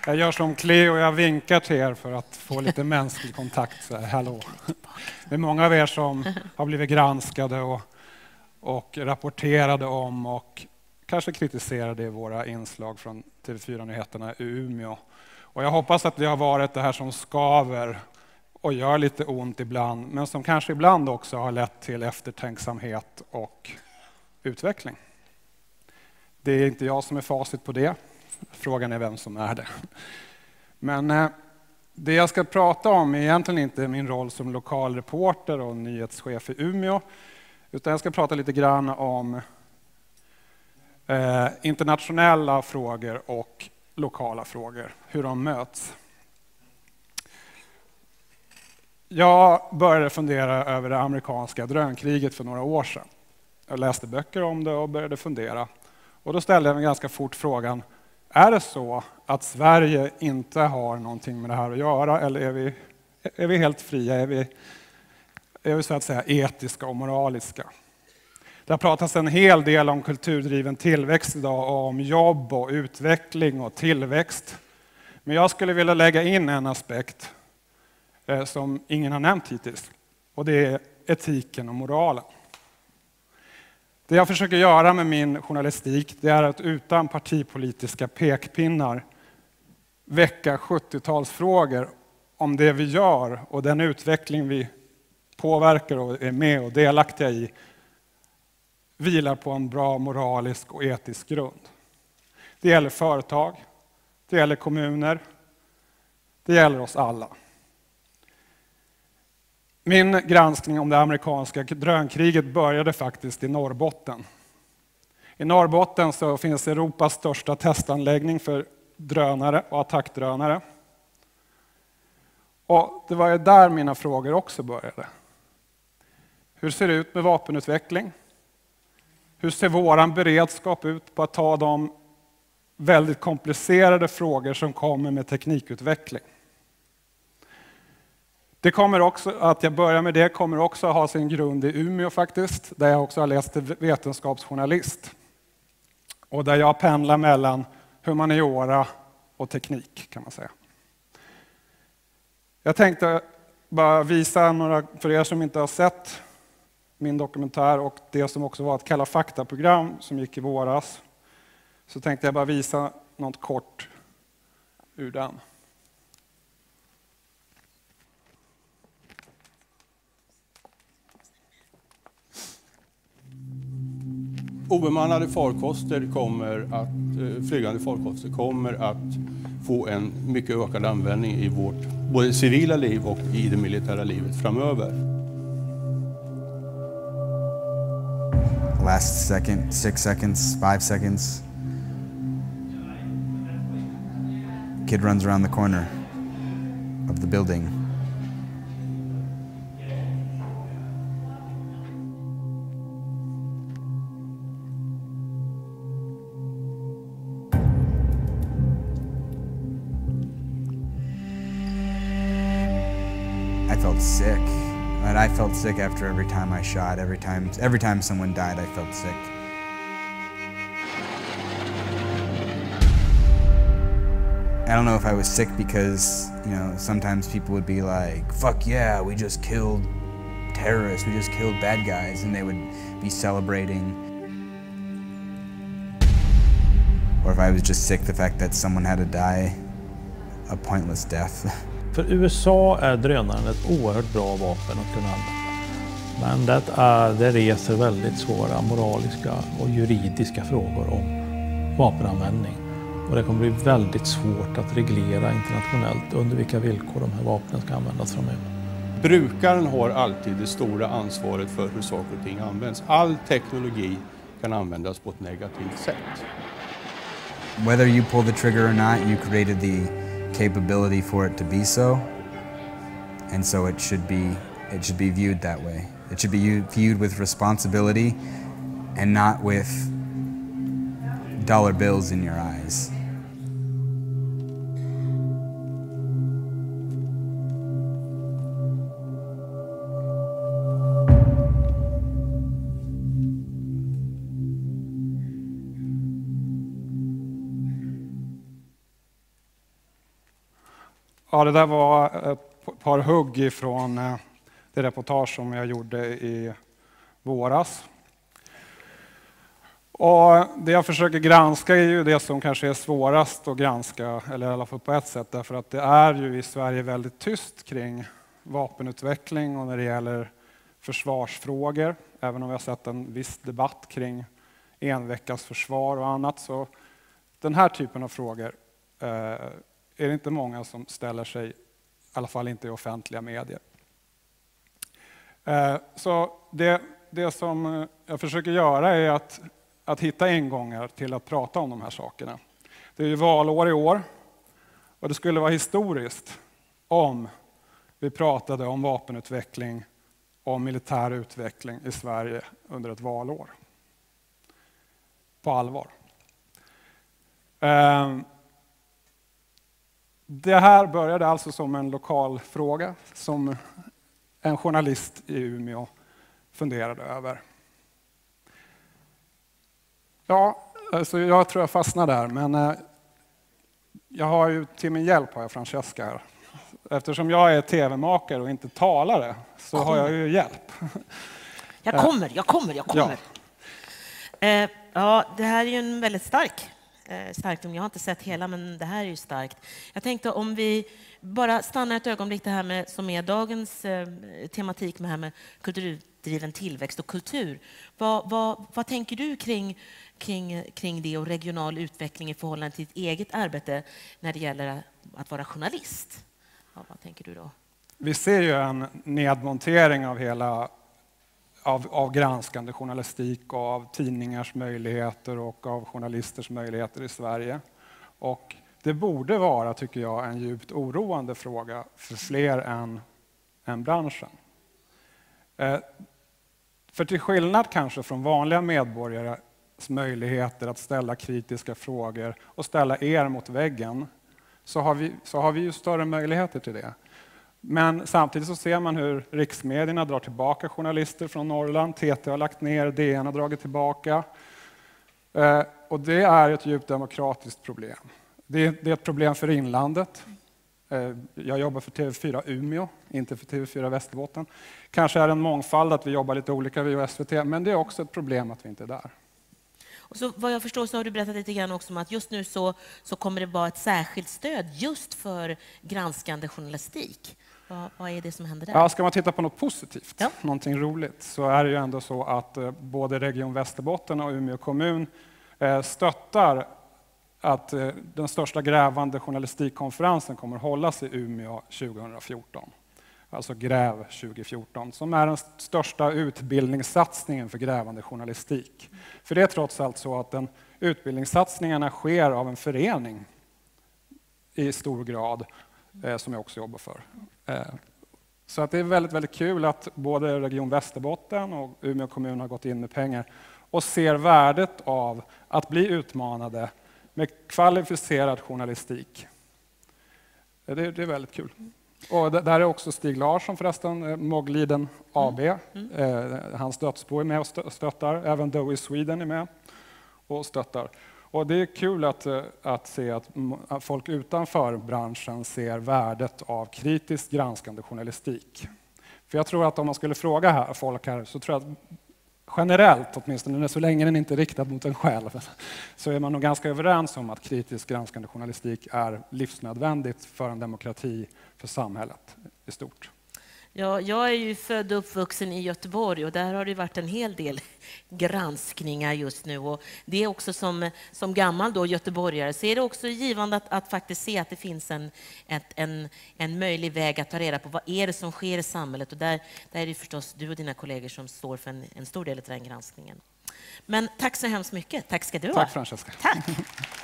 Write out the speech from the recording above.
Jag gör som Cleo, jag vinkar till er för att få lite mänsklig kontakt. Så här, hallå. Det är många av er som har blivit granskade och rapporterade om och kanske kritiserade i våra inslag från TV4-nyheterna i Umeå. Och jag hoppas att det har varit det här som skaver och gör lite ont ibland, men som kanske ibland också har lett till eftertänksamhet och utveckling. Det är inte jag som är facit på det. Frågan är vem som är det. Men det jag ska prata om är egentligen inte min roll som lokalreporter och nyhetschef i Umeå, utan jag ska prata lite grann om internationella frågor och lokala frågor, hur de möts. Jag började fundera över det amerikanska drönkriget för några år sedan. Jag läste böcker om det och började fundera. Och då ställde jag mig ganska fort frågan, är det så att Sverige inte har någonting med det här att göra, eller är vi helt fria? Är vi så att säga etiska och moraliska? Det har pratats en hel del om kulturdriven tillväxt idag, om jobb och utveckling och tillväxt. Men jag skulle vilja lägga in en aspekt som ingen har nämnt hittills, och det är etiken och moralen. Det jag försöker göra med min journalistik, det är att utan partipolitiska pekpinnar väcka 70-talsfrågor om det vi gör och den utveckling vi påverkar och är med och delaktiga i vilar på en bra moralisk och etisk grund. Det gäller företag, det gäller kommuner, det gäller oss alla. Min granskning om det amerikanska drönkriget började faktiskt i Norrbotten. I Norrbotten så finns Europas största testanläggning för drönare och attackdrönare. Och det var ju där mina frågor också började. Hur ser det ut med vapenutveckling? Hur ser våran beredskap ut på att ta de väldigt komplicerade frågor som kommer med teknikutveckling? Det kommer också, att jag börjar med det, kommer också ha sin grund i Umeå faktiskt, där jag också har läst till vetenskapsjournalist. Och där jag pendlar mellan humaniora och teknik, kan man säga. Jag tänkte bara visa några, för er som inte har sett min dokumentär och det som också var ett Kalla fakta-program som gick i våras, så tänkte jag bara visa något kort ur den. Obemannade farkoster flygande farkoster kommer att få en mycket ökad användning i vårt både civila liv och i det militära livet framöver. Last second, 6 seconds, 5 seconds. Kid runs around the corner of the building. I felt sick. And I felt sick after every time I shot. Every time someone died, I felt sick. I don't know if I was sick because, sometimes people would be like, fuck yeah, we just killed terrorists, we just killed bad guys, and they would be celebrating. Or if I was just sick, the fact that someone had to die a pointless death. För USA är drönaren ett oerhört bra vapen att kunna använda. Men det reser väldigt svåra moraliska och juridiska frågor om vapenanvändning. Och det kommer bli väldigt svårt att reglera internationellt under vilka villkor de här vapnen ska användas framöver. Brukaren har alltid det stora ansvaret för hur saker och ting används. All teknologi kan användas på ett negativt sätt. Whether you pull the trigger or not, you created the capability for it to be so, and so it should be viewed that way. It should be viewed with responsibility and not with dollar bills in your eyes. Ja, det där var ett par hugg ifrån det reportage som jag gjorde i våras. Och det jag försöker granska är ju det som kanske är svårast att granska, eller i alla fall på ett sätt, därför att det är ju i Sverige väldigt tyst kring vapenutveckling och när det gäller försvarsfrågor. Även om vi har sett en viss debatt kring enveckasförsvar och annat, så den här typen av frågor är det inte många som ställer sig, i alla fall inte i offentliga medier. Så det som jag försöker göra är att hitta ingångar till att prata om de här sakerna. Det är ju valår i år och det skulle vara historiskt om vi pratade om vapenutveckling och militär utveckling i Sverige under ett valår. På allvar. Det här började alltså som en lokal fråga som en journalist i Umeå funderade över. Ja, alltså jag tror jag fastnar där, men jag har ju till min hjälp har jag Francesca här. Eftersom jag är tv-makare och inte talare så har jag ju hjälp. Jag kommer. Ja, det här är ju en väldigt stark dom. Jag har inte sett hela, men det här är ju starkt. Jag tänkte om vi bara stannar ett ögonblick det här med, som är dagens tematik med, här med kulturdriven tillväxt och kultur. Vad tänker du kring det och regional utveckling i förhållande till ditt eget arbete när det gäller att vara journalist? Ja, vad tänker du då? Vi ser ju en nedmontering av hela av granskande journalistik och av tidningars möjligheter och av journalisters möjligheter i Sverige. Och det borde vara, tycker jag, en djupt oroande fråga för fler än branschen. För till skillnad kanske från vanliga medborgares möjligheter att ställa kritiska frågor och ställa er mot väggen, så har vi ju större möjligheter till det. Men samtidigt så ser man hur riksmedierna drar tillbaka journalister från Norrland. TT har lagt ner, DN har dragit tillbaka. Och det är ett djupt demokratiskt problem. Det är ett problem för inlandet. Jag jobbar för TV4 Umeå, inte för TV4 Västerbotten. Kanske är det en mångfald att vi jobbar lite olika vid SVT, men det är också ett problem att vi inte är där. Och så, vad jag förstår så har du berättat lite grann också om att just nu så kommer det vara ett särskilt stöd just för granskande journalistik. Vad är det som händer där? Ja, ska man titta på något positivt, någonting roligt, så är det ju ändå så att både Region Västerbotten och Umeå kommun stöttar att den största grävande journalistikkonferensen kommer hållas i Umeå 2014. Alltså Gräv 2014, som är den största utbildningssatsningen för grävande journalistik. För det är trots allt så att utbildningssatsningarna sker av en förening i stor grad, som jag också jobbar för. Så att det är väldigt, väldigt kul att både Region Västerbotten och Umeå kommun har gått in med pengar och ser värdet av att bli utmanade med kvalificerad journalistik. Det är väldigt kul. Och där är också Stig Larsson förresten, Mogliden AB. Hans dödsbo är med och stöttar. Även Doe Sweden är med och stöttar. Och det är kul att se att folk utanför branschen ser värdet av kritiskt granskande journalistik. För jag tror att om man skulle fråga folk här så tror jag att generellt, åtminstone så länge den inte är riktad mot en själv, så är man nog ganska överens om att kritiskt granskande journalistik är livsnödvändigt för en demokrati, för samhället i stort. Ja, jag är ju född och uppvuxen i Göteborg och där har det varit en hel del granskningar just nu. Och det är också som gammal då göteborgare så är det också givande att faktiskt se att det finns en möjlig väg att ta reda på vad är det som sker i samhället. Och där är det förstås du och dina kollegor som står för en stor del av den granskningen. Men tack så hemskt mycket. Tack ska du ha. Tack Francesca. Tack.